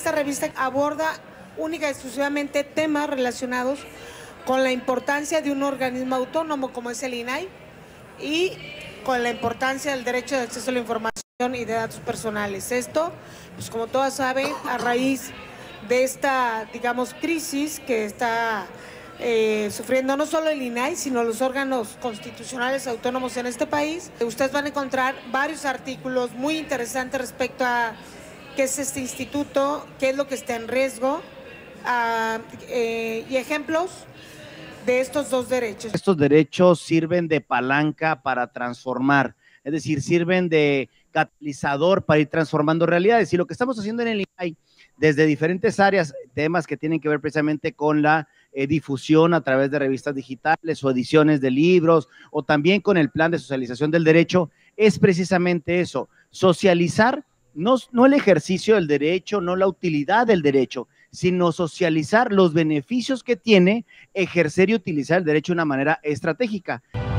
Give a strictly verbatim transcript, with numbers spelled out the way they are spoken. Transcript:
esta revista aborda única y exclusivamente temas relacionados con la importancia de un organismo autónomo como es el I N A I y con la importancia del derecho de acceso a la información y de datos personales. Esto, pues como todas saben, a raíz de esta, digamos, crisis que está eh, sufriendo no solo el I N A I, sino los órganos constitucionales autónomos en este país. Ustedes van a encontrar varios artículos muy interesantes respecto a qué es este instituto, qué es lo que está en riesgo, uh, eh, y ejemplos de estos dos derechos. Estos derechos sirven de palanca para transformar, es decir, sirven de catalizador para ir transformando realidades. Y lo que estamos haciendo en el I N A I, desde diferentes áreas, temas que tienen que ver precisamente con la eh, difusión a través de revistas digitales o ediciones de libros, o también con el plan de socialización del derecho, es precisamente eso, socializar, no, no el ejercicio del derecho, no la utilidad del derecho, sino socializar los beneficios que tiene ejercer y utilizar el derecho de una manera estratégica.